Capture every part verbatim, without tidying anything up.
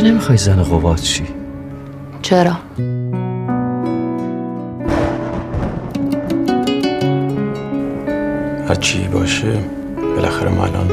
که نمیخوای زن قباد چی؟ چرا؟ هرچی باشه بالاخره ما الان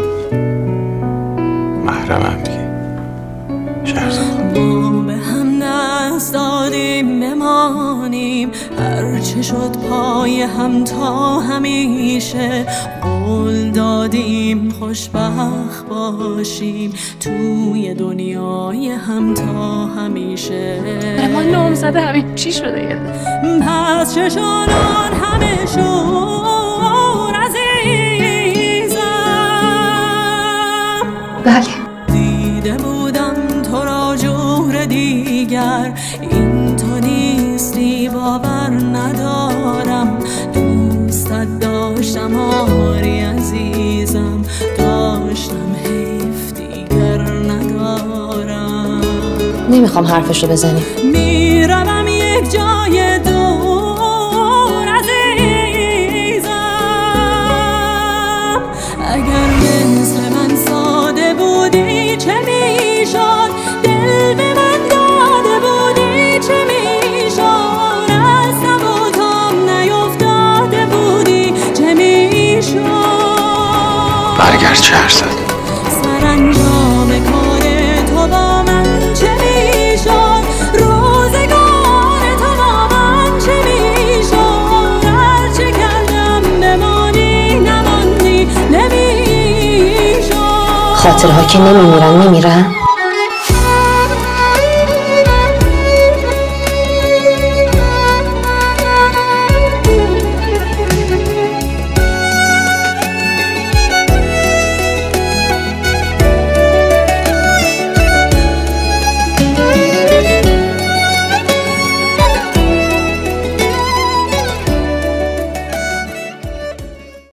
محرمم دیگه. شهرزاد ما به هم دست دادیم بمانیم، هرچه شد پای هم تا همیشه. قول دادیم خوشبخت باشیم توی دنیای هم تا همیشه. ما نام زده همین چی شده یه پس چشانان همه شور عزیزم. بله دیده بودم تو را جور دیگر، این تو نیستی باور ندارم. دوستت داشتم آری عزیزم، داشتم حیف دیگر ندارم. نمیخوام حرفش رو بزنی. میروم یک جای دور عزیزم. اگر مثل من ساده بودی چه میشد، دل به من داده بودی چه میشد، از سبوتم نیفتاده بودی چه میشد. برگرد شهرزاد. سرانجام کار تو با من چه میشد، روزگار تو با من چه میشد. هرچه کردم بمانی نماندی نمیشد. خاطرها که نمیمیرن میمیرن.